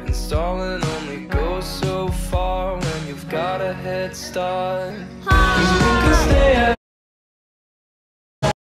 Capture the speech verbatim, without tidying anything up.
And stalling only goes so far when you've got a head start. 'Cause we could stay